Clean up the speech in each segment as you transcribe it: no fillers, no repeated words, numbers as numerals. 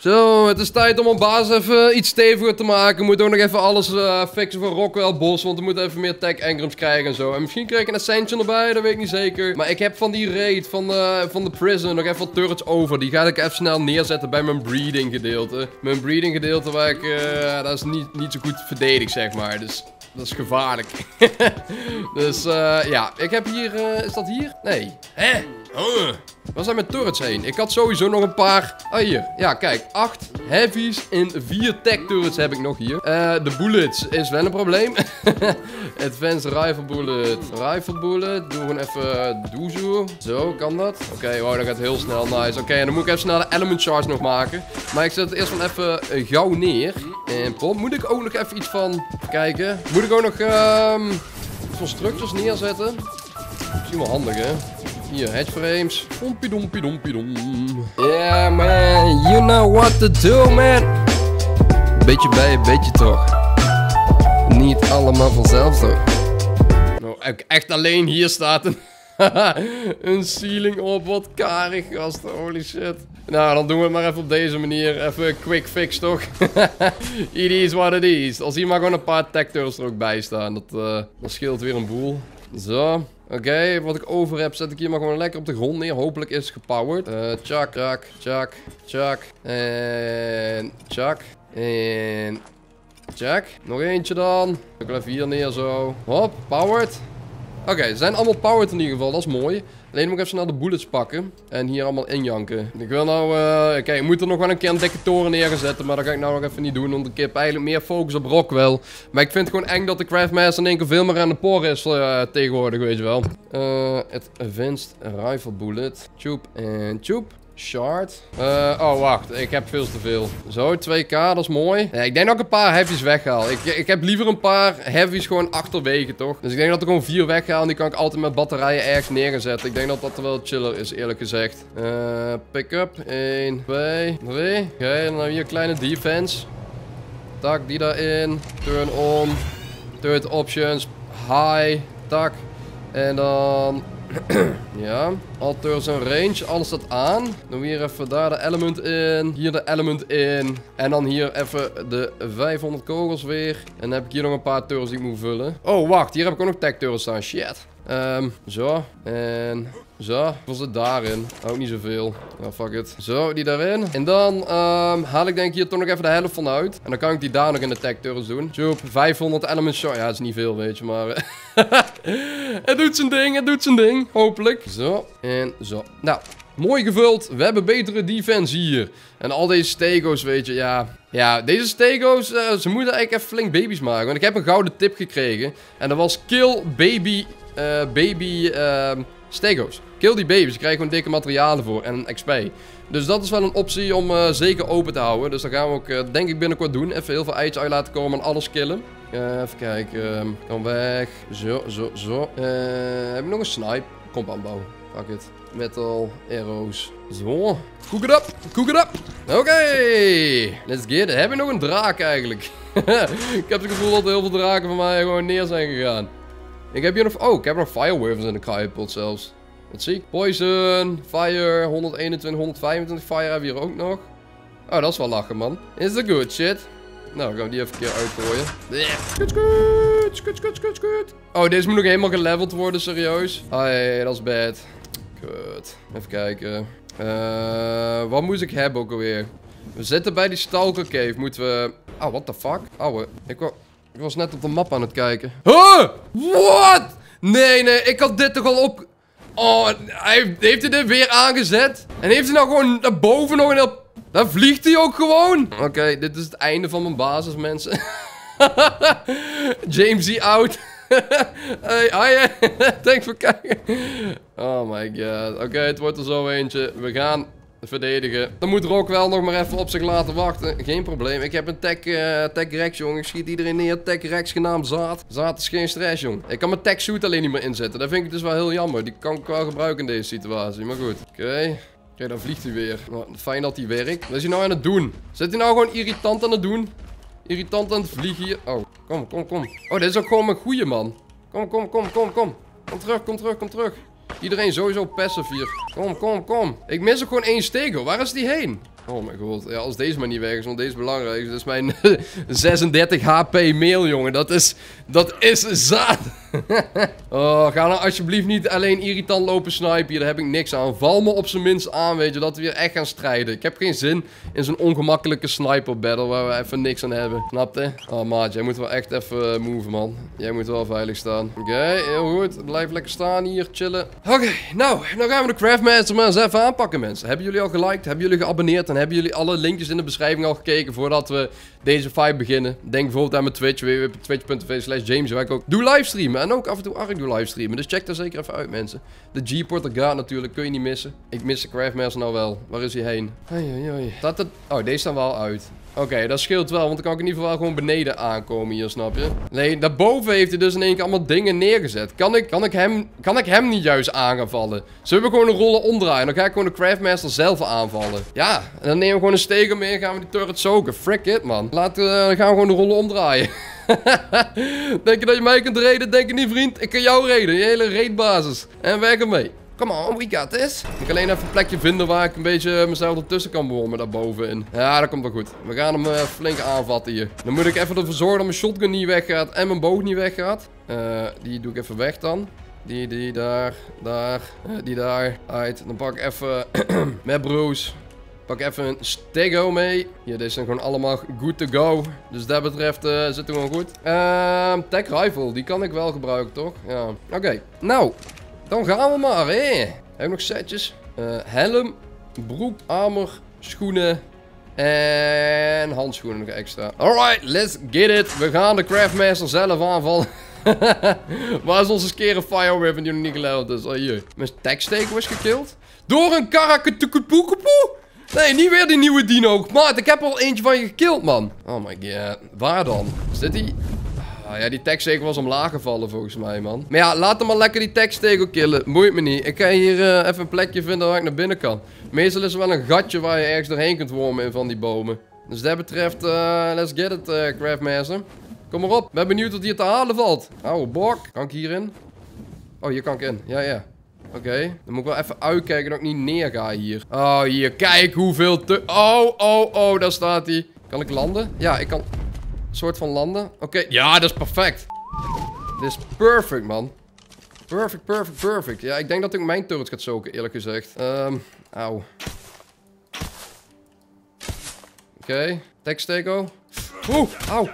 Zo, het is tijd om op basis even iets steviger te maken. We moeten ook nog even alles fixen voor Rockwell Bos. Want we moeten even meer tech engrams krijgen en zo. En misschien krijg ik een Ascension erbij, dat weet ik niet zeker. Maar ik heb van die raid van de prison nog even wat turrets over. Die ga ik even snel neerzetten bij mijn breeding gedeelte. Mijn breeding gedeelte waar ik, dat is niet zo goed verdedigd, zeg maar. Dus dat is gevaarlijk. Dus ja, ik heb hier, is dat hier? Nee. Hè? Waar zijn mijn turrets heen? Ik had sowieso nog een paar. Ah, hier. Ja, kijk. 8 heavies en 4 tech turrets heb ik nog hier. De bullets is wel een probleem. Advanced rifle bullet. Rifle bullet. Doe gewoon even doezoe. Zo, kan dat? Oké, wow, dat gaat heel snel. Nice. Oké, en dan moet ik even snel de element charge nog maken. Maar ik zet het eerst wel even gauw neer. En pop. Moet ik ook nog even iets van... Even kijken. Moet ik ook nog van structures neerzetten? Misschien wel handig, hè? Hier, hedge frames. Dompie, dompie, dompie, dom. Yeah, man. You know what to do, man. Beetje bij, beetje toch. Niet allemaal vanzelf, toch. Nou, echt alleen hier staat een ceiling op. Wat karig, gasten. Holy shit. Nou, dan doen we het maar even op deze manier. Even een quick fix, toch? It is what it is. Als hier maar gewoon een paar tech turrets er ook bij staan. Dat scheelt weer een boel. Zo. Oké, wat ik over heb, zet ik hier maar gewoon lekker op de grond neer. Hopelijk is het gepowered. Tjak, tjak, tjak, tjak. En tjak. En tjak. Nog eentje dan. Ik wil even hier neer zo. Hop, powered. Oké, ze zijn allemaal powered in ieder geval. Dat is mooi. Alleen moet ik even snel de bullets pakken. En hier allemaal injanken. Ik wil nou... Kijk, ik moet er nog wel een keer een dikke toren neerzetten. Maar dat ga ik nou nog even niet doen. Want ik heb eigenlijk meer focus op Rockwell. Maar ik vind het gewoon eng dat de Craftmaster in één keer veel meer aan de por is tegenwoordig, weet je wel. Het Advanced Rifle Bullet. Tjoep en tjoep. Shard. Oh, wacht. Ik heb veel te veel. Zo, 2k, dat is mooi. Ja, ik denk dat ik een paar heavies weghaal. Ik heb liever een paar heavies gewoon achterwege, toch? Dus ik denk dat ik gewoon 4 weghaal. En die kan ik altijd met batterijen ergens neerzetten. Ik denk dat dat wel chiller is, eerlijk gezegd. Pick-up. 1, 2, 3. Oké, en dan hier een kleine defense. Tak, die daarin. Turn on. Third options. High. Tak. En dan... ja, all turrets en range, alles staat aan. Dan weer even daar de element in. Hier de element in. En dan hier even de 500 kogels weer. En dan heb ik hier nog een paar turrets die ik moet vullen. Oh, wacht, hier heb ik ook nog tech turrets staan. Shit. Zo. En zo. Was het daarin? Ook niet zoveel. Nou, fuck it. Zo, die daarin. En dan haal ik denk ik hier toch nog even de helft van uit. En dan kan ik die daar nog in de tech turrets doen. Joep, 500 elements shot. Ja, dat is niet veel, weet je, maar... het doet zijn ding, het doet zijn ding. Hopelijk. Zo. En zo. Nou, mooi gevuld. We hebben betere defense hier. En al deze stego's, weet je, ja... Ja, deze stego's, ze moeten eigenlijk even flink baby's maken. Want ik heb een gouden tip gekregen. En dat was kill baby stego's. Kill die baby's. Je krijgt gewoon dikke materialen voor. En een XP. Dus dat is wel een optie om zeker open te houden. Dus dat gaan we ook, denk ik, binnenkort doen. Even heel veel eitjes uit laten komen en alles killen. Even kijken. Kan weg. Zo, zo, zo. Heb ik nog een snipe? Compound bouwen. Fuck it. Metal, arrows. Zo. Cook it up. Cook it up. Oké. Let's get it. Heb je nog een draak eigenlijk? Ik heb het gevoel dat er heel veel draken van mij gewoon neer zijn gegaan. Ik heb hier nog... Oh, ik heb nog firewavers in de cryopod zelfs. Wat zie ik? Poison, fire, 121, 125 fire hebben we hier ook nog. Oh, dat is wel lachen, man. Is that good shit? Nou, dan gaan we die even een keer uitgooien. Skut. Oh, deze moet nog helemaal geleveld worden, serieus. Ai, dat is bad. Kut. Even kijken. Wat moest ik hebben ook alweer? We zitten bij die Stalker Cave. Moeten we... Oh, what the fuck? Oh, ik was net op de map aan het kijken. Huh? What? Nee, ik had dit toch al op... Oh, heeft hij dit weer aangezet? En heeft hij nou gewoon daarboven nog een heel... Daar vliegt hij ook gewoon. Oké, dit is het einde van mijn basis, mensen. Jamesy out. Hey, thanks voor kijken. Oh my god. Oké, het wordt er zo eentje. We gaan verdedigen. Dan moet Rockwell nog maar even op zich laten wachten. Geen probleem. Ik heb een tech Rex, jongen. Ik schiet iedereen neer. Tech Rex genaamd Zaad. Zaad is geen stress, jong. Ik kan mijn tech suit alleen niet meer inzetten. Dat vind ik dus wel heel jammer. Die kan ik wel gebruiken in deze situatie. Maar goed. Oké. Kijk, dan vliegt hij weer. Nou, fijn dat hij werkt. Wat is hij nou aan het doen? Zit hij nou gewoon irritant aan het doen? Irritant aan het vliegen hier. Oh, kom. Oh, dit is ook gewoon mijn goeie, man. Kom. Kom terug. Iedereen sowieso passive hier. Kom. Ik mis er gewoon 1 stego. Waar is die heen? Oh mijn god. Ja, als deze maar niet weg is, want deze is belangrijk. Dat is mijn 36 HP mail, jongen. Dat is zaad. Oh, ga nou alsjeblieft niet alleen irritant lopen snipen hier. Daar heb ik niks aan. Val me op zijn minst aan, weet je. Dat we weer echt gaan strijden. Ik heb geen zin in zo'n ongemakkelijke sniper battle waar we even niks aan hebben. Snap je? Oh, maat. Jij moet wel echt even move, man. Jij moet wel veilig staan. Oké, heel goed. Blijf lekker staan hier, chillen. Oké, nou gaan we de Craftmaster maar eens even aanpakken, mensen. Hebben jullie al geliked? Hebben jullie geabonneerd? En hebben jullie alle linkjes in de beschrijving al gekeken voordat we deze fight beginnen? Denk bijvoorbeeld aan mijn Twitch, www.twitch.tv/James, waar ik ook doe livestreamen. En ook af en toe Ark doe livestreamen. Dus check daar zeker even uit, mensen. De G-port, dat gaat natuurlijk. Kun je niet missen. Ik mis de Craftmaster nou wel. Waar is hij heen? Oei. Oh, deze staan wel uit. Oké, dat scheelt wel, want dan kan ik in ieder geval wel gewoon beneden aankomen hier, snap je? Nee, daarboven heeft hij dus in één keer allemaal dingen neergezet. Kan ik hem niet juist aan gaan vallen? Zullen we gewoon een rollen omdraaien? Dan ga ik gewoon de Craftmaster zelf aanvallen. Ja, en dan nemen we gewoon een steker mee en gaan we die turret zoeken. Frick it, man. Dan gaan we gewoon de rollen omdraaien. Denk je dat je mij kunt raiden? Denk je niet, vriend? Ik kan jou raiden. Je hele raidbasis. En weg ermee. Come on, we got this. Ik kan alleen even een plekje vinden waar ik een beetje mezelf ertussen kan bewonen daarbovenin. Ja, dat komt wel goed. We gaan hem flink aanvatten hier. Dan moet ik even ervoor zorgen dat mijn shotgun niet weggaat en mijn boog niet weggaat. Die doe ik even weg dan. Die daar, die daar. Uit. Dan pak ik even met broes. Pak even een stego mee. Hier, deze zijn gewoon allemaal good to go. Dus dat betreft zit het gewoon goed. Tech rifle, die kan ik wel gebruiken, toch? Ja. Oké, nou. Dan gaan we maar, hè. Heb ik nog setjes? Helm, broek, armor, schoenen en handschoenen nog extra. Alright, let's get it. We gaan de Craftmaster zelf aanvallen. Waar is onze skere fire weapon die nog niet geleverd is? Oh, hier. Mijn techstake was gekilld. Door een karakatukupukupu. Nee, niet weer die nieuwe dino. Maat, ik heb er al eentje van je gekilld, man. Oh my god. Waar dan? Is dit die... Ja, die techstego was omlaag gevallen volgens mij, man. Maar ja, laat hem maar lekker die techstego killen. Boeit me niet. Ik ga hier even een plekje vinden waar ik naar binnen kan. Meestal is er wel een gatje waar je ergens doorheen kunt wormen in van die bomen. Dus dat betreft, let's get it, Craftmaster. Kom maar op. Ben benieuwd wat hier te halen valt. Oude bok. Kan ik hierin? Oh, hier kan ik in. Ja. Oké. Dan moet ik wel even uitkijken dat ik niet neerga hier. Oh, hier. Kijk hoeveel te... Oh, daar staat hij. Kan ik landen? Ja, ik kan... soort van landen. Oké, ja, dat is perfect. Dit is perfect, man. Perfect. Ja, ik denk dat ik mijn turret gaat zoeken, eerlijk gezegd. Auw. Oké, techstego. Oeh,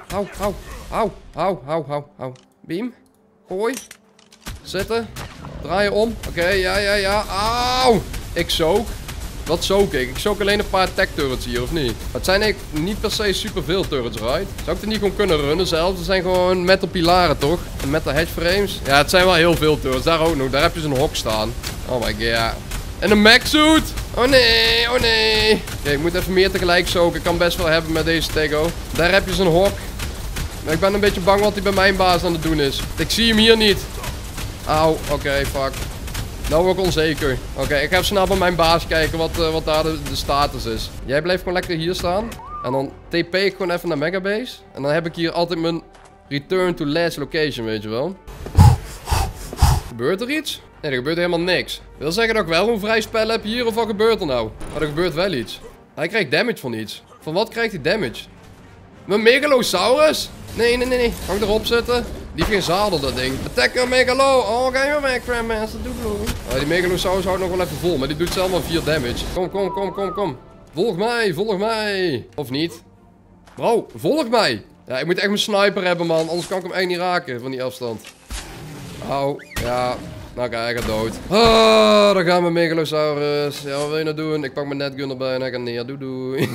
auw. Beam. Gooi. Zitten. Draaien om. Oké, ja. Auw. Ik zoek. Wat zoek ik? Ik zoek alleen een paar tech turrets hier, of niet? Het zijn eigenlijk niet per se superveel turrets, right? Zou ik er niet gewoon kunnen runnen zelf? Het zijn gewoon metal pilaren, toch? En metal hedge frames. Ja, het zijn wel heel veel turrets. Daar ook nog. Daar heb je zo'n hok staan. Oh my god. En een mech suit! Oh nee. Oké, ik moet even meer tegelijk zoeken. Ik kan best wel hebben met deze tego. Daar heb je zo'n hok. Maar ik ben een beetje bang wat hij bij mijn baas aan het doen is. Ik zie hem hier niet. Auw, oké, fuck. Nou word ik onzeker. Oké, ik ga even snel bij mijn baas kijken wat daar de status is. Jij blijft gewoon lekker hier staan. En dan TP ik gewoon even naar Megabase. En dan heb ik hier altijd mijn return to last location, weet je wel. Gebeurt er iets? Nee, er gebeurt helemaal niks. Wil zeggen dat ik wel een vrij spel heb hier, of wat gebeurt er nou? Maar er gebeurt wel iets. Hij krijgt damage van iets. Van wat krijgt hij damage? Mijn Megalosaurus? Nee. Kan ik erop zetten? Die heeft geen zadel, dat ding. Attacker Megalo. Oh, ga je maar weg, Craftmaster. Doe bloed. Die Megalosaurus houdt nog wel even vol. Maar die doet zelf maar 4 damage. Kom. Volg mij. Of niet? Bro, volg mij. Ja, ik moet echt mijn sniper hebben, man. Anders kan ik hem echt niet raken van die afstand. Auw. Ja. Nou, kijk, hij gaat dood. Ah, daar gaan we Megalosaurus. Ja, wat wil je nou doen? Ik pak mijn netgun erbij en hij gaat neer. Doei.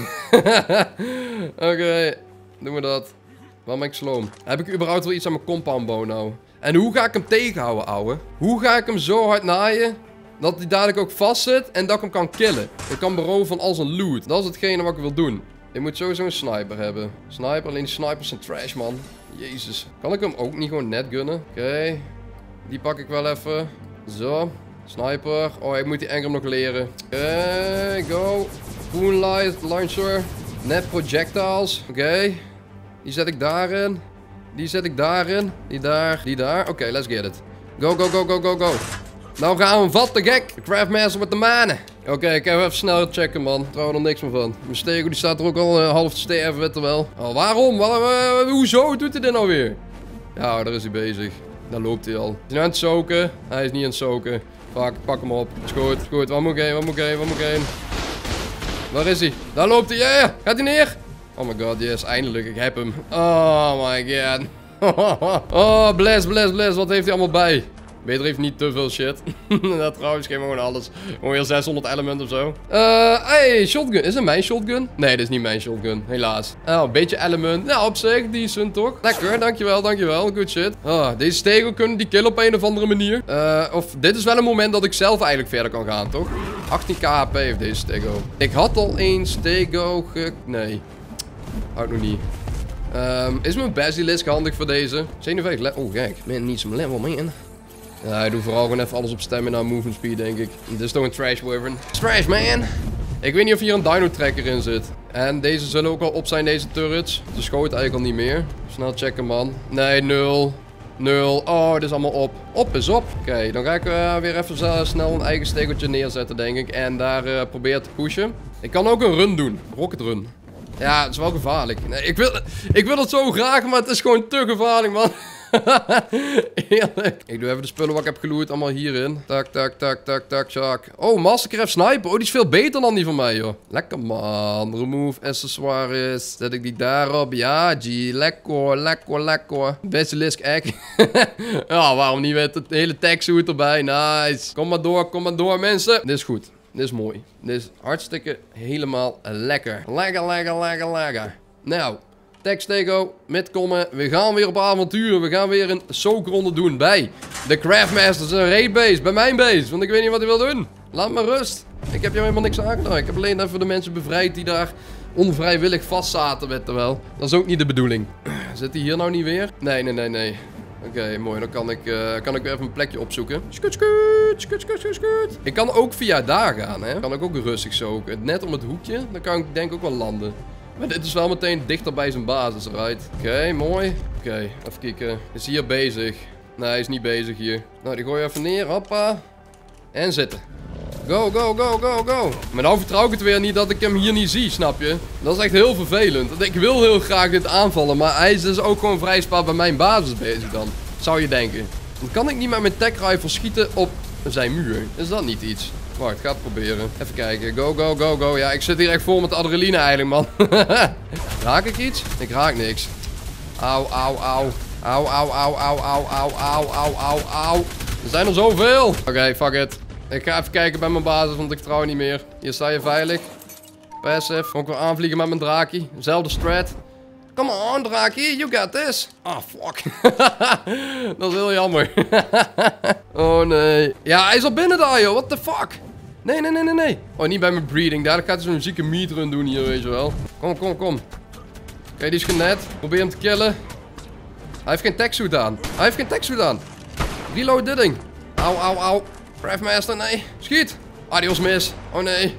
Oké. Doen we dat. Waarom ben ik sloom? Heb ik überhaupt wel iets aan mijn compoundbow nou? En hoe ga ik hem tegenhouden, ouwe? Hoe ga ik hem zo hard naaien dat hij dadelijk ook vast zit en dat ik hem kan killen? Ik kan beroven van al zijn loot. Dat is hetgene wat ik wil doen. Ik moet sowieso een sniper hebben. Sniper, alleen die snipers zijn trash, man. Jezus. Kan ik hem ook niet gewoon net gunnen? Oké. Die pak ik wel even. Zo. Sniper. Oh, ik moet die Engram nog leren. Oké, go. Moonlight launcher. Net projectiles. Oké. Die zet ik daarin. Die zet ik daarin. Die daar. Oké, let's get it. Go. Nou gaan we hem vatten, gek. De Craftmaster met de manen. Oké, ik ga even snel checken, man. Ik trouw er niks meer van. Mijn stego die staat er ook al half te sterven, weet je wel. Oh, waarom? Hoezo doet hij dit nou weer? Ja, daar is hij bezig. Daar loopt hij al. Is hij nou aan het soken? Hij is niet aan het soken. Fuck, pak hem op. Is goed, is goed. Waar moet ik heen? Waar moet ik heen? Waar moet ik heen? Waar is hij? Daar loopt hij. Ja, ja. Gaat hij neer? Oh my god, yes. Eindelijk. Ik heb hem. Oh my god. Oh, bless. Wat heeft hij allemaal bij? Beter heeft niet te veel shit. Dat trouwens, geef me gewoon alles. Ongeveer 600 elementen of zo. Hey, shotgun. Is het mijn shotgun? Nee, dit is niet mijn shotgun. Helaas. Oh, een beetje element. Nou, op zich, decent toch? Lekker, dankjewel. Good shit. Deze stego kunnen die killen op een of andere manier. Of dit is wel een moment dat ik zelf eigenlijk verder kan gaan, toch? 18k HP heeft deze stego. Ik had al één stego Nee. Hou ik nog niet. Is mijn basilisk handig voor deze? 57 oh, kijk. Man, niet zo'n level, man. Ja, ik doe vooral gewoon even alles op stamina en movement speed, denk ik. Dit is toch een trash wyvern. Trash, man! Ik weet niet of hier een dino tracker in zit. En deze zullen ook al op zijn, deze turrets. De schoot eigenlijk al niet meer. Snel checken, man. Nee, 0. 0. Oh, dit is allemaal op. Op is op. Oké, dan ga ik weer even snel een eigen stekeltje neerzetten, denk ik. En daar proberen te pushen. Ik kan ook een run doen. Rocket run. Ja, het is wel gevaarlijk. Nee, ik wil het zo graag, maar het is gewoon te gevaarlijk, man. Eerlijk. Ik doe even de spullen wat ik heb geloot allemaal hierin. Tak. Oh, Mastercraft Sniper. Oh, die is veel beter dan die van mij, joh. Lekker, man. Remove accessoires. Zet ik die daarop. Ja, G. Lekker. Basilisk egg. Ja, waarom niet met het hele tech-suit erbij? Nice. Kom maar door, mensen. Dit is goed. Dit is mooi. Dit is hartstikke helemaal lekker. Lekker. Nou. Textego, midkomen. We gaan weer op avontuur. We gaan weer een soakronde doen bij de Craftmasters. Een raid base. Bij mijn base. Want ik weet niet wat hij wil doen. Laat me rust. Ik heb jou helemaal niks aangedaan. Ik heb alleen even de mensen bevrijd die daar onvrijwillig vast zaten. Weet je wel. Dat is ook niet de bedoeling. Zit hij hier nou niet weer? Nee. Oké, mooi. Dan kan ik weer even een plekje opzoeken. Skut. Ik kan ook via daar gaan, hè. Kan ik ook rustig zoeken. Net om het hoekje. Dan kan ik denk ik ook wel landen. Maar dit is wel meteen dichter bij zijn basis, right? Oké, mooi. Oké, even kijken. Is hier bezig? Nee, hij is niet bezig hier. Nou, die gooi je even neer. Hoppa. En zitten. Go. Maar nou vertrouw ik het weer niet dat ik hem hier niet zie, snap je? Dat is echt heel vervelend. Ik wil heel graag dit aanvallen, maar hij is dus ook gewoon vrij spaar bij mijn basis bezig dan. Zou je denken. Dan kan ik niet met mijn tech rifle schieten op zijn muur. Is dat niet iets? Wacht, ga het proberen. Even kijken. Go. Ja, ik zit hier echt vol met adrenaline eigenlijk, man. Raak ik iets? Ik raak niks. Au. Er zijn er zoveel. Oké, fuck it. Ik ga even kijken bij mijn basis, want ik trouw niet meer. Hier sta je veilig. Passive. Ook weer aanvliegen met mijn draakie. Zelfde strat. Come on, draakie. You got this. Ah, fuck. Dat is heel jammer. Oh, nee. Ja, hij is al binnen daar, joh. What the fuck? Nee. Oh, niet bij mijn breeding. Daar gaat hij zo'n zieke meat run doen hier, weet je wel. Kom. Oké, die is genet. Probeer hem te killen. Hij heeft geen tech-suit aan. Reload dit ding. Au. Craftmaster, nee. Schiet. Ah, die was mis. Oh, nee.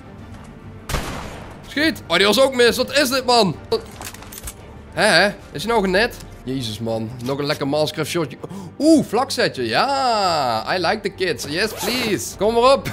Schiet. Oh, die was ook mis. Wat is dit, man? Hè? Is hij nou genet? Jezus, man. Nog een lekker Mastercraft shotje. Oeh, vlaksetje. Ja. I like the kids. Yes, please. Kom maar op.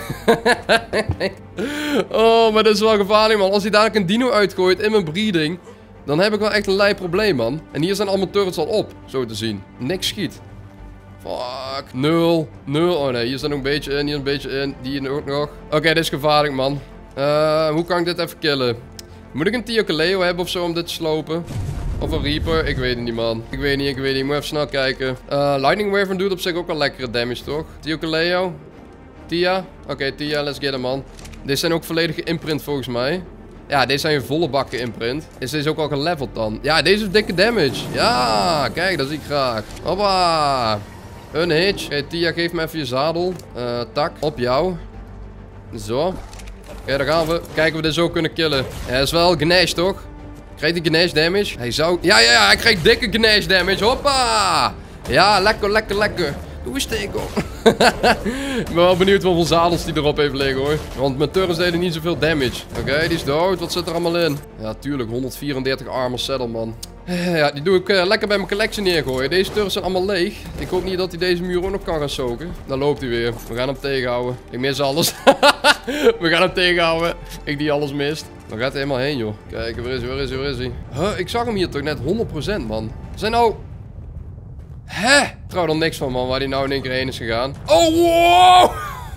Oh, maar dit is wel gevaarlijk, man. Als hij dadelijk een dino uitgooit in mijn breeding, dan heb ik wel echt een lijp probleem, man. En hier zijn allemaal turrets al op, zo te zien. Niks schiet. Fuck. 0. Oh nee, hier staat nog een beetje in. Hier een beetje in. Die ook nog. Oké, dit is gevaarlijk, man. Hoe kan ik dit even killen? Moet ik een Tiokaleo hebben of zo om dit te slopen? Of een Reaper? Ik weet het niet, man. Ik weet niet. Ik moet even snel kijken. Lightning Wyvern doet op zich ook wel lekkere damage, toch? Tiokaleo. Tia. Oké, Tia, let's get him, man. Deze zijn ook volledig geïmprint, volgens mij. Ja, deze zijn volle bak geïmprint. Is deze ook al geleveld dan? Ja, deze heeft dikke damage. Ja, kijk, dat zie ik graag. Hoppa. Een hitch. Oké, Tia, geef me even je zadel. Tak, op jou. Zo. Oké, daar gaan we. Kijken of we dit zo kunnen killen. Ja, dat is wel Ganesh, toch? Krijgt hij Ganesh damage? Hij zou... Ja, hij krijgt dikke Ganesh damage. Hoppa! Ja, lekker. Doe eens steken op. Ik ben wel benieuwd hoeveel zadels die erop heeft liggen, hoor. Want mijn turrets deden niet zoveel damage. Oké, die is dood. Wat zit er allemaal in? Ja, tuurlijk. 134 armor saddle, man. Ja, die doe ik lekker bij mijn collectie neergooien. Deze turrets zijn allemaal leeg. Ik hoop niet dat hij deze muur ook nog kan gaan soken. Dan loopt hij weer. We gaan hem tegenhouden. Ik mis alles. We gaan hem tegenhouden. Ik die alles mist. Waar gaat hij helemaal heen, joh? Kijk, waar is hij? Huh, ik zag hem hier toch net 100%, man. Zijn nou... Hè? Ik trouw er niks van, man, waar hij nou in één keer heen is gegaan. Oh, wow!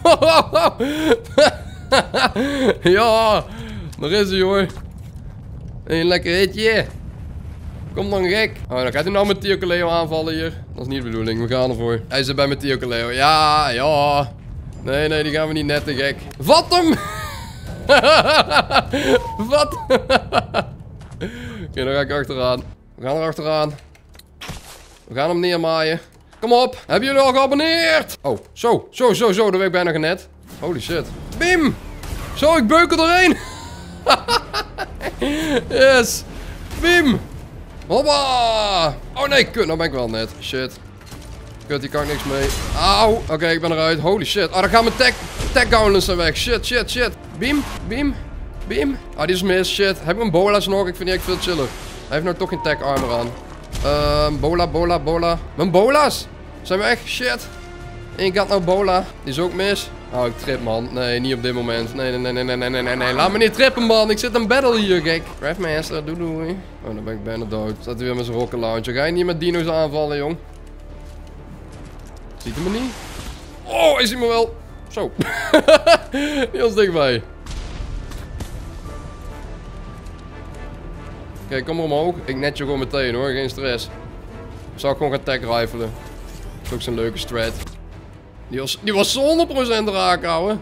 Ja, daar is hij, hoor. Een lekker hitje. Kom dan, gek. Oh, dan gaat hij nou met Tio aanvallen hier. Dat is niet de bedoeling, we gaan ervoor. Hij zit bij met Tio. Ja. Nee, die gaan we niet netten, gek. Vat hem! Wat? Oké, dan ga ik achteraan. We gaan er achteraan. We gaan hem neermaaien. Kom op. Hebben jullie al geabonneerd? Oh, zo. Dat werd ik bijna genet. Holy shit. Bim! Zo, ik beuk er doorheen. Yes. Bim. Hoppa. Oh nee, kut. Nou ben ik wel net. Shit. Kut, hier kan ik niks mee. Auw. Oké, ik ben eruit. Holy shit. Oh, dan gaan mijn tech gauntlets weg. Shit. Bim. Ah, die is mis. Shit. Heb ik mijn bola's nog? Ik vind die echt veel chiller. Hij heeft nou toch geen tech armor aan. Bola. Mijn bola's! Zijn we echt? Shit. En ik had nou bola. Die is ook mis. Oh, ik trip, man. Nee, niet op dit moment. Nee. Laat me niet trippen, man. Ik zit een battle hier, gek. Craftmaster, doei. Oh, dan ben ik bijna dood. Staat hij weer met zijn rocket launcher. Ga je niet met dino's aanvallen, jong? Ziet hij me niet? Oh, hij ziet me wel. Zo. Heel dichtbij. Kijk, kom maar omhoog. Ik net je gewoon meteen, hoor. Geen stress. Ik zou gewoon gaan tech rifelen. Dat is ook zo'n leuke strat. Die was 100% raak, ouwe.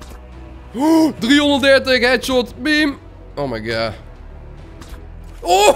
330 headshot. Beam. Oh my god. Oh!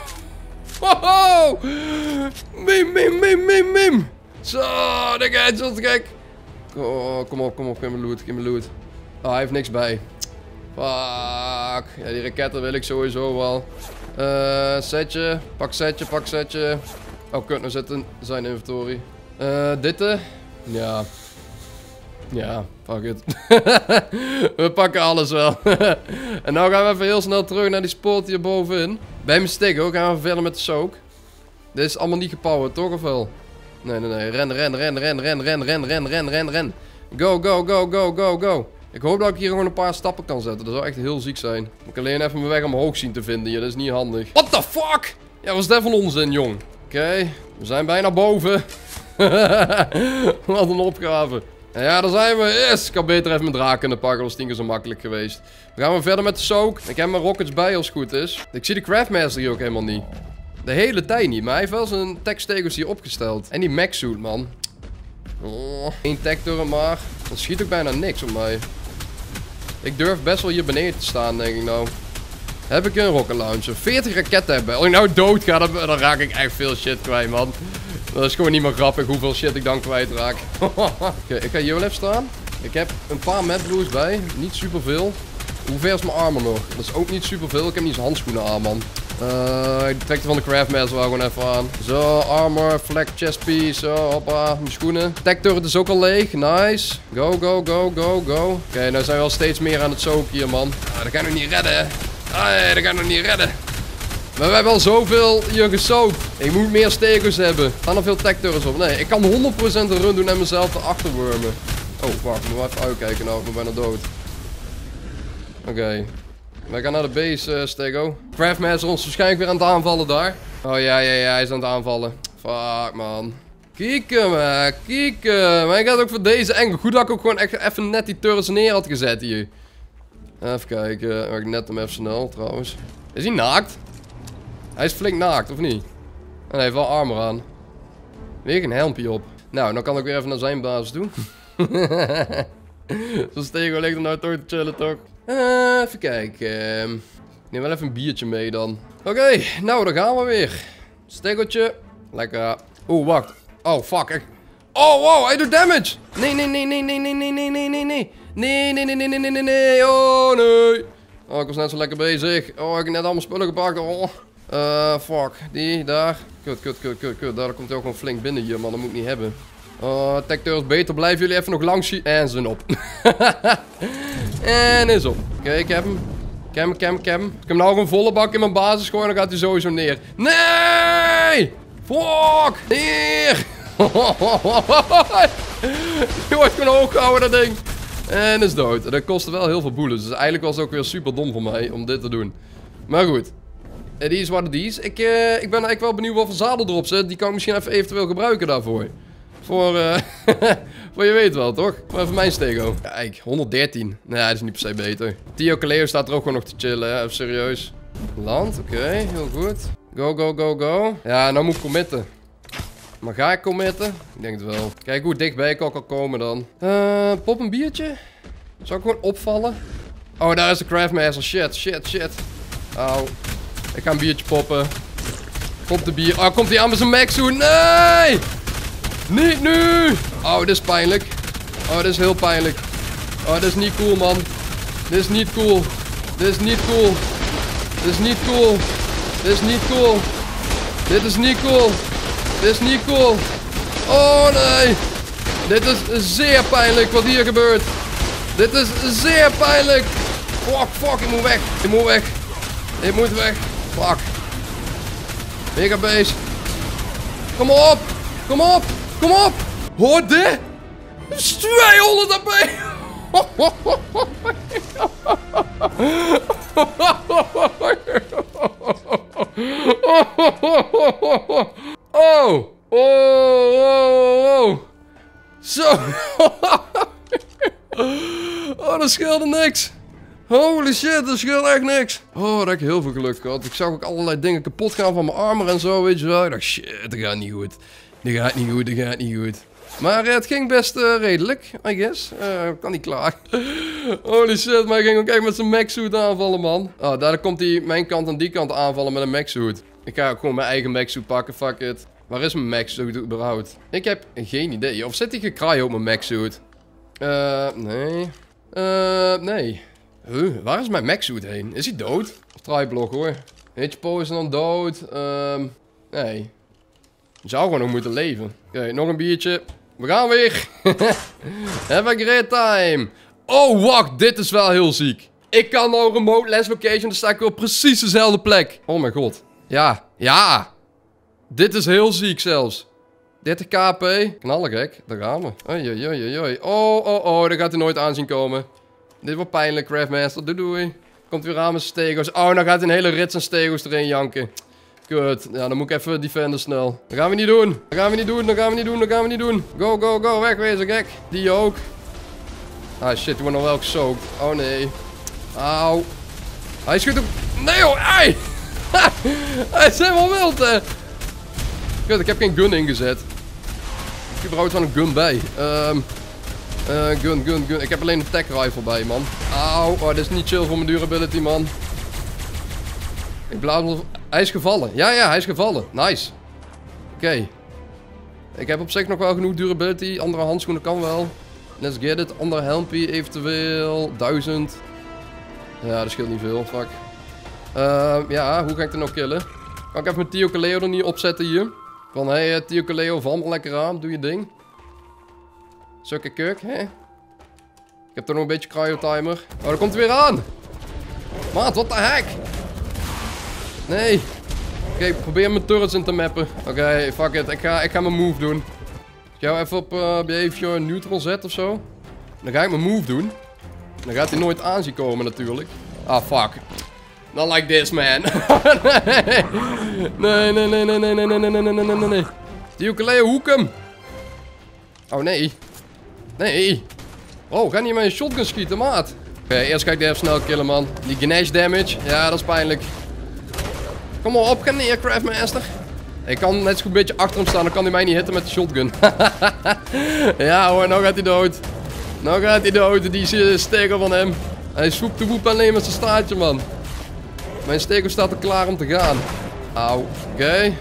Beam. Zo, de headshot, gek. Oh, kom op. Geef me loot. Oh, hij heeft niks bij. Fuck. Ja, die raketten wil ik sowieso wel. Setje. Pak setje. Oh, kut, nou zit in zijn inventory. Dit. Ja. Ja, fuck it. We pakken alles wel. En nou gaan we even heel snel terug naar die spot hier bovenin. Bij mijn stick ook. Gaan we verder met de soak. Dit is allemaal niet gepowered, toch of wel? Nee. Ren. Go. Ik hoop dat ik hier gewoon een paar stappen kan zetten. Dat zou echt heel ziek zijn. Ik kan alleen even mijn weg omhoog zien te vinden hier. Dat is niet handig. What the fuck? Ja, wat is dat van onzin, jong? Oké, we zijn bijna boven. Wat een opgave. En ja, daar zijn we. Yes, ik had beter even mijn draak kunnen pakken. Dat was 10 keer zo makkelijk geweest. Dan gaan we verder met de soak. Ik heb mijn rockets bij als het goed is. Ik zie de Craftmaster hier ook helemaal niet. De hele tijd niet. Maar hij heeft wel zijn tech-stegels hier opgesteld. En die mech-suit, man. Oh, 1 tech door hem maar. Dat schiet ook bijna niks op mij. Ik durf best wel hier beneden te staan, denk ik nou. Heb ik een rocket launcher. 40 raketten hebben. Als ik nou dood ga, dan raak ik echt veel shit kwijt, man. Dat is gewoon niet meer grappig hoeveel shit ik dan kwijtraak. Oké, ik ga hier wel even staan. Ik heb een paar medblues bij. Niet superveel. Hoe ver is mijn armor nog? Dat is ook niet superveel. Ik heb niet eens handschoenen aan, man. Ik trek die van de Craftmaster wel gewoon even aan. Zo, armor, flak, chest piece. Zo, hoppa, mijn schoenen. Tech turret is ook al leeg. Nice. Go. Oké, nou zijn we al steeds meer aan het soaken hier, man. Dat ga ik nog niet redden, hè. Dat ga ik nog niet redden. Maar we hebben al zoveel hier gesookt. Ik moet meer stegels hebben. Er staan er veel tech turrets op. Nee, ik kan 100% een run doen en mezelf erachter wormen. Oh, wacht. Ik moet wel even uitkijken nou. Ik ben bijna dood. Oké. Wij gaan naar de base, Stego. Craftmaster ons waarschijnlijk weer aan het aanvallen daar. Oh ja, hij is aan het aanvallen. Fuck, man. Kieken. Maar ik had ook voor deze engel. Goed dat ik ook gewoon echt even net die turrets neer had gezet hier. Even kijken. Ik net hem even snel, trouwens. Is hij naakt? Hij is flink naakt, of niet? En hij heeft wel armor aan. Weer geen helmpje op. Nou, dan kan ik weer even naar zijn basis toe. Zo'n Stego ligt er nou toch te chillen, toch? Even kijken. Ik neem wel even een biertje mee dan. Oké, nou, dan gaan we weer. Stegotje. Lekker. Oeh, wacht. Oh, fuck. Oh, wow, hij doet damage. Nee. Oh, nee. Oh, ik was net zo lekker bezig. Oh, ik heb net allemaal spullen gepakt. Oh. Fuck. Die, daar. Kut. Daar komt hij ook gewoon flink binnen hier, man. Dat moet ik niet hebben. Tech turrets beter. Blijven jullie even nog langs zien. En zijn op. En is op. Oké, ik heb hem. Ik heb hem. Ik heb nou gewoon volle bak in mijn basis gooien. Dan gaat hij sowieso neer. Nee! Fuck! Neer! Je wordt gewoon hoog gehouden, dat ding. En is dood. Dat kostte wel heel veel bullets. Dus eigenlijk was het ook weer super dom voor mij om dit te doen. Maar goed. Die is wat het is. Ik ben eigenlijk wel benieuwd wat voor zadel erop zit. Die kan ik misschien even eventueel gebruiken daarvoor. Voor je weet wel, toch? Maar even mijn stego. Kijk, 113. Nou, dat is niet per se beter. Tio Kaleo staat er ook gewoon nog te chillen, hè? Even serieus. Land, oké. Heel goed. Go, go, go, go. Ja, nou moet ik committen. Maar ga ik committen? Ik denk het wel. Kijk hoe dichtbij ik al kan komen dan. Pop een biertje? Zou ik gewoon opvallen? Oh, daar is de Craftmaster. Shit, shit, shit. Auw. Ik ga een biertje poppen. Komt de bier. Oh, komt hij aan met zijn maxhoen? Nee! Niet nu! Oh, dit is pijnlijk. Oh, dit is heel pijnlijk. Oh, dit is niet cool, man. Dit is niet cool. Dit is niet cool. Dit is niet cool. Dit is niet cool. Dit is niet cool. Dit is niet cool. Oh, nee. Dit is zeer pijnlijk wat hier gebeurt. Dit is zeer pijnlijk. Fuck, fuck. Ik moet weg. Ik moet weg. Ik moet weg. Fuck. Megabase. Kom op. Kom op. Kom op. Hoor dit? Er is 200 AP. Oh. Oh. Oh. Zo. Oh, dat scheelde niks. Holy shit, dat scheelt echt niks. Oh, dat heb ik heel veel geluk gehad. Ik zag ook allerlei dingen kapot gaan van mijn armor en zo, weet je wel. Ik dacht, shit, dat gaat niet goed. Dat gaat niet goed, dat gaat niet goed. Maar het ging best redelijk, I guess. Kan niet klaar. Holy shit, maar hij ging ook echt met zijn mech-suit aanvallen, man. Oh, daar komt hij mijn kant en die kant aanvallen met een mech-suit. Ik ga ook gewoon mijn eigen mech-suit pakken, fuck it. Waar is mijn mech-suit überhaupt? Ik heb geen idee. Of zit hij gekraaid op mijn mech-suit? Nee. Nee. Waar is mijn mech-suit heen? Is hij dood? Of tryblog hoor. HP is dan dood. Nee. Je zou gewoon nog moeten leven. Oké, nog een biertje. We gaan weer. Have a great time. Oh, wacht. Dit is wel heel ziek. Ik kan nou remote less location. Dan sta ik op precies dezelfde plek. Oh mijn god. Ja. Ja. Dit is heel ziek zelfs. 30 kp. Knallegek. Daar gaan we. Oei, oei, oei, oei. Oh, oh, oh. Daar gaat hij nooit aanzien komen. Dit wordt pijnlijk, Craftmaster. Doei, doei. Komt weer aan met stego's. Oh, nou gaat hij een hele rits aan stego's erin janken. Kut. Ja, dan moet ik even defenden snel. Dat gaan we niet doen. Dat gaan we niet doen. Dat gaan we niet doen. Dat gaan we niet doen. Go, go, go. Wegwezen, gek. Die ook. Ah, shit. Die wordt nog wel gesookt. Oh, nee. Auw. Hij schudt ook... Nee, joh. Ei. Hij is helemaal wild, hè. Kut, ik heb geen gun ingezet. Ik heb überhaupt wel een gun bij. Gun. Ik heb alleen een tech rifle bij, man. Auw. Oh, dit is niet chill voor mijn durability, man. Ik blaas wel... Hij is gevallen. Ja, hij is gevallen. Nice. Oké. Ik heb op zich nog wel genoeg durability. Andere handschoenen kan wel. Let's get it. Ander helmpje eventueel. 1000. Ja, dat scheelt niet veel. Fuck. Ja, hoe ga ik er nou killen? Kan ik even mijn Tio Kaleo er niet opzetten hier? Van, hey, Tio Kaleo, val maar lekker aan. Doe je ding. Sukke kuk, hè? Ik heb toch nog een beetje cryo-timer. Oh, daar komt hij weer aan. Maat, what the heck? Nee. Oké, ik probeer mijn turrets in te mappen. Oké, fuck it. Ik ga mijn move doen. Ik ga even op behavior neutral zetten of zo. Dan ga ik mijn move doen. Dan gaat hij nooit aan zien komen natuurlijk. Ah, fuck. Not like this, man. Nee. Tio Kaleo, hoek hem. Oh, nee. Nee. Oh, ga niet met een shotgun schieten, maat. Oké, eerst ga ik die even snel killen, man. Die Ganesh damage. Ja, dat is pijnlijk. Kom maar op, ga neer, Craftmaster. Ik kan net zo goed een beetje achter hem staan, dan kan hij mij niet hitten met de shotgun. Ja hoor, nou gaat hij dood. Nou gaat hij dood, die stego van hem. Hij swoept de woep alleen met zijn staartje, man. Mijn stego staat er klaar om te gaan. Auw, oké.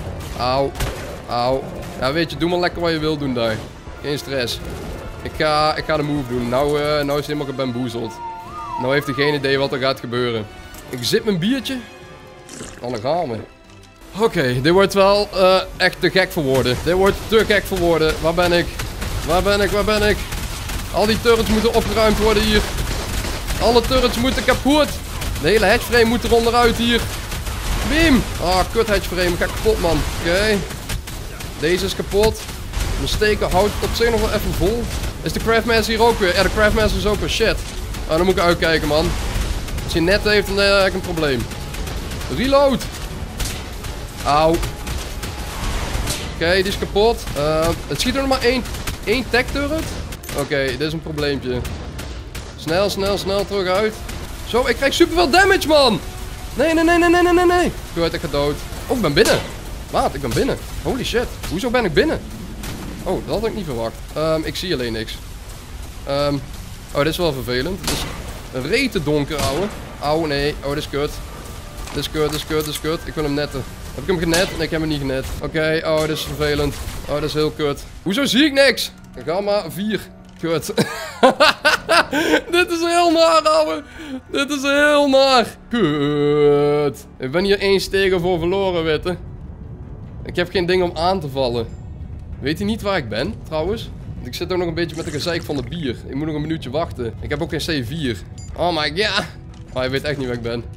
Auw. Ja, weet je, doe maar lekker wat je wil doen daar. Geen stress. Ik ga de move doen. Nou is hij helemaal gebamboezeld. Nou heeft hij geen idee wat er gaat gebeuren. Ik zit mijn biertje. Dan gaan we. Oké, dit wordt wel echt te gek voor woorden. Dit wordt te gek voor woorden. Waar ben ik? Waar ben ik? Al die turrets moeten opgeruimd worden hier. Alle turrets moeten kapot. De hele hatchframe moet er onderuit hier. Beam. Ah, kut hatchframe. Ik ga kapot, man. Oké. Deze is kapot. Mijn steker houdt het op zich nog wel even vol. Is de Craftmaster hier ook weer? Ja, de Craftmaster is ook weer. Shit. Oh, dan moet ik uitkijken, man. Als hij net heeft, dan heb ik een probleem. Reload. Auw. Oké, die is kapot. Het schiet er nog maar één tech turret. Oké, dit is een probleempje. Snel terug uit. Zo, ik krijg superveel damage, man. Nee. Goed, ik ga dood. Oh, ik ben binnen. Wat? Ik ben binnen. Holy shit. Hoezo ben ik binnen? Oh, dat had ik niet verwacht. Ik zie alleen niks. Oh, dit is wel vervelend. Het is rete donker, ouwe. Auw, nee. Oh, dit is kut. Dit is kut. Ik wil hem netten. Heb ik hem genet? Nee, ik heb hem niet genet. Oké, oh, dit is vervelend. Oh, dat is heel kut. Hoezo zie ik niks? Gamma 4. Kut. Dit is heel naar, ouwe. Dit is heel naar. Kut. Ik ben hier 1 stegen voor verloren, witte. Ik heb geen ding om aan te vallen. Weet hij niet waar ik ben, trouwens? Want ik zit ook nog een beetje met de gezeik van het bier. Ik moet nog een minuutje wachten. Ik heb ook geen C4. Oh my god. Oh, hij weet echt niet waar ik ben.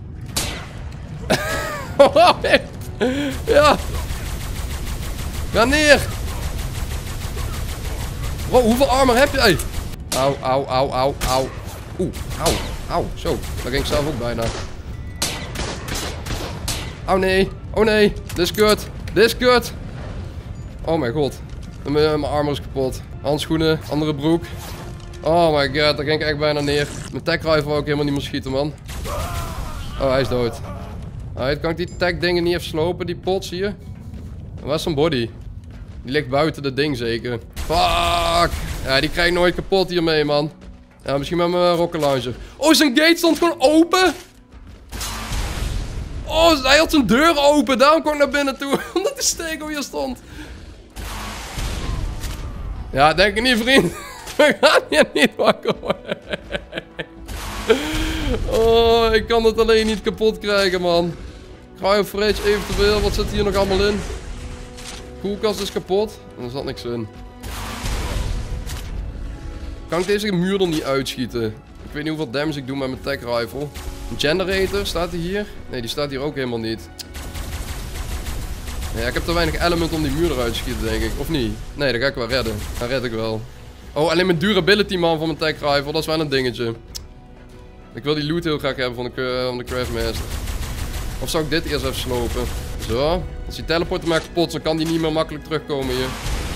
Ja. Ga neer. Bro, hoeveel armor heb jij? Auw. Oeh, auw. Zo, daar ging ik zelf ook bijna. Oh nee. Dit is kut. Oh mijn god. Mijn armor is kapot. Handschoenen, andere broek. Oh my god, daar ging ik echt bijna neer. Mijn tech rifle wou ik helemaal niet meer schieten, man. Oh, hij is dood. Kan ik die tech dingen niet even slopen, die pots hier? Waar is zijn body? Die ligt buiten dat ding zeker. Fuck! Ja, die krijg ik nooit kapot hiermee, man. Ja, misschien met mijn rocket launcher. Oh, zijn gate stond gewoon open! Oh, hij had zijn deur open. Daarom kon ik naar binnen toe. Omdat de stego hier stond. Ja, denk ik niet, vriend. We gaan hier niet wakker worden. Oh, ik kan het alleen niet kapot krijgen, man. Cryo-fridge eventueel. Wat zit hier nog allemaal in? Koelkast is kapot. Er zat niks in. Kan ik deze muur er niet uitschieten? Ik weet niet hoeveel damage ik doe met mijn tech rifle. Een generator, staat die hier? Nee, die staat hier ook helemaal niet. Ja, ik heb te weinig element om die muur eruit te schieten, denk ik. Of niet? Nee, dat ga ik wel redden. Dat red ik wel. Oh, alleen mijn durability, man, van mijn tech rifle. Dat is wel een dingetje. Ik wil die loot heel graag hebben van de Craftmaster. Of zou ik dit eerst even slopen? Zo. Als die teleporter maar kapot is, dan kan die niet meer makkelijk terugkomen hier.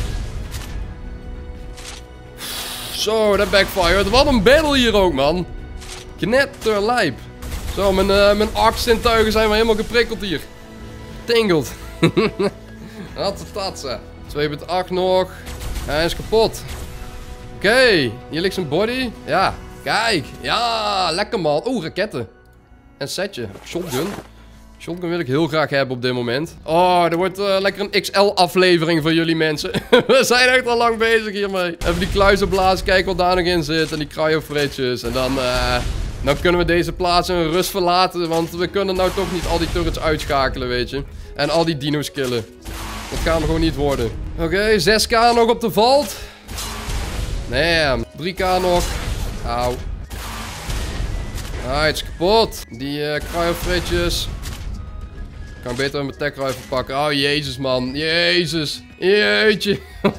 Zo, dat backfired. Wat een battle hier ook, man. Knetterlijp. Zo, mijn arc-zintuigen zijn wel helemaal geprikkeld hier. Tingeld. Dat staat ze. 2.8 nog. Hij is kapot. Oké, hier ligt zijn body. Ja, kijk. Ja, lekker, man. Oeh, raketten. En setje. Shotgun. Shotgun wil ik heel graag hebben op dit moment. Oh, er wordt lekker een XL-aflevering voor jullie mensen. We zijn echt al lang bezig hiermee. Even die kluizen blazen, kijken wat daar nog in zit. En die cryo-fridges. En dan kunnen we deze plaats in rust verlaten. Want we kunnen nou toch niet al die turrets uitschakelen, weet je. En al die dino's killen. Dat gaan we gewoon niet worden. Oké, 6k nog op de vault. Damn. 3k nog. Auw. Ah, het is kapot. Die cryo-fridges. Ik kan beter mijn tech rifle pakken. Oh, jezus, man. Jezus. Jeetje.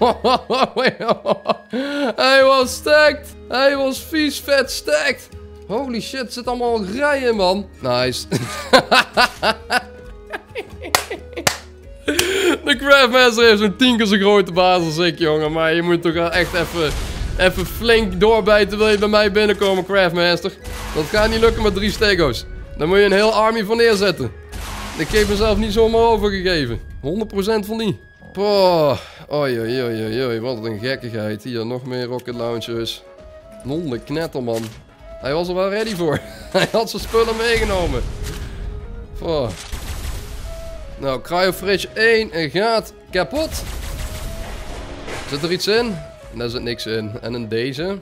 Hij was stacked. Hij was vies vet stacked. Holy shit, er zit allemaal rijen, man. Nice. De Craftmaster heeft zo'n 10 keer zo grote baas als ik, jongen. Maar je moet toch wel echt even flink doorbijten. Wil je bij mij binnenkomen, Craftmaster? Dat gaat niet lukken met 3 stego's. Daar moet je een heel army voor neerzetten. Ik geef mezelf niet zomaar overgegeven. 100% van die. Poh. Oei, wat een gekkigheid. Hier, nog meer rocket launchers. Nonde knetter, man. Hij was er wel ready voor. Hij had zijn spullen meegenomen. Poh. Nou, cryo-fridge 1 gaat kapot. Zit er iets in? Daar zit niks in. En in deze.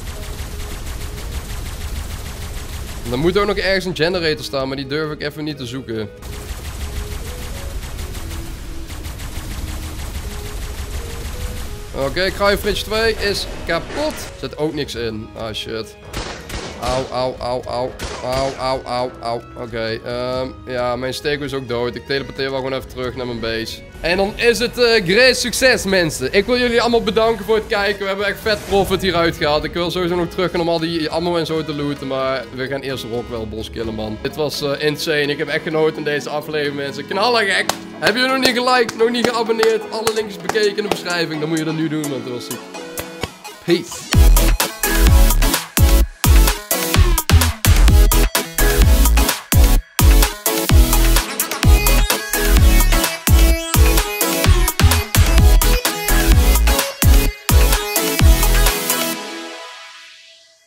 Er moet ook nog ergens een generator staan, maar die durf ik even niet te zoeken. Oké, cryo-fridge 2 is kapot. Er zit ook niks in. Ah, shit. Au. Oké, ja, mijn steek is ook dood. Ik teleporteer wel gewoon even terug naar mijn base. En dan is het great succes, mensen. Ik wil jullie allemaal bedanken voor het kijken. We hebben echt vet profit hieruit gehaald. Ik wil sowieso nog terug gaan om al die ammo en zo te looten. Maar we gaan eerst Rockwell Boss killen, man. Dit was insane. Ik heb echt genoten in deze aflevering, mensen. Knallen gek. Heb je nog niet geliked, nog niet geabonneerd? Alle linkjes bekeken in de beschrijving. Dan moet je dat nu doen, want dat was super. Peace.